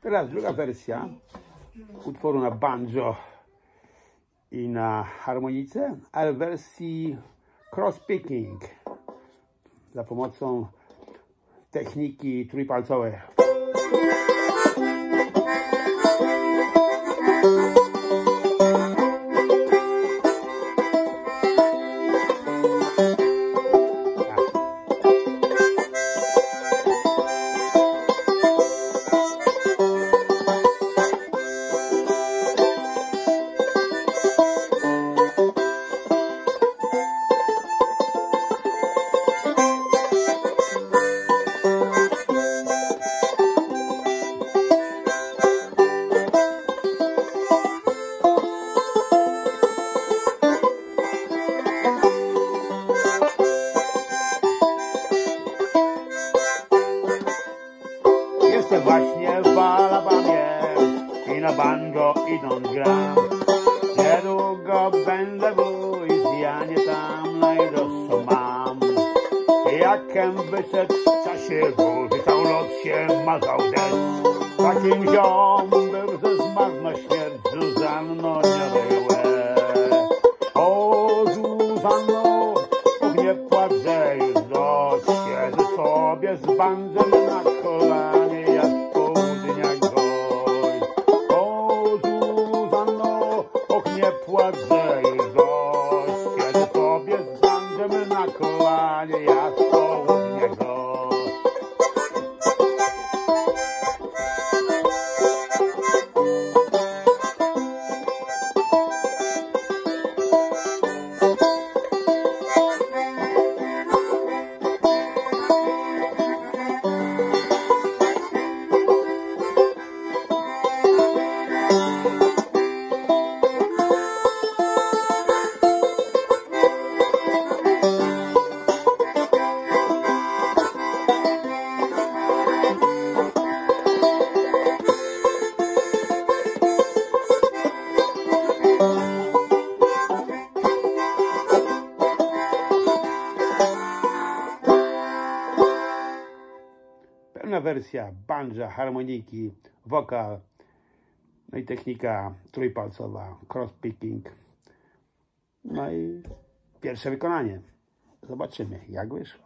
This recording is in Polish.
Teraz druga wersja utworu na banjo i na harmonice, ale w wersji cross-picking za pomocą techniki trójpalcowej. Jestem właśnie w Alabamie i na banjo idąc gram. Niedługo będę w Luizjanie, tam najdroższą mam. Jakem wyszedł w czasie burzy, całą noc się mazał deszcz. Takim ziom był, że zmarł na śmierć Zuzanno Niewyłę. O Zuzanno, och nie płacz, że już dość. Siedzę sobie z bandzem na kolanie, jak z południa gość. O Zuzanno, och nie płacz, że już dość. Siedzę sobie z bandzem na kolanie, jak z południa gość. Pełna wersja banjo, harmoniki, wokal, no i technika trójpalcowa, cross-picking. No i pierwsze wykonanie. Zobaczymy, jak wyszło.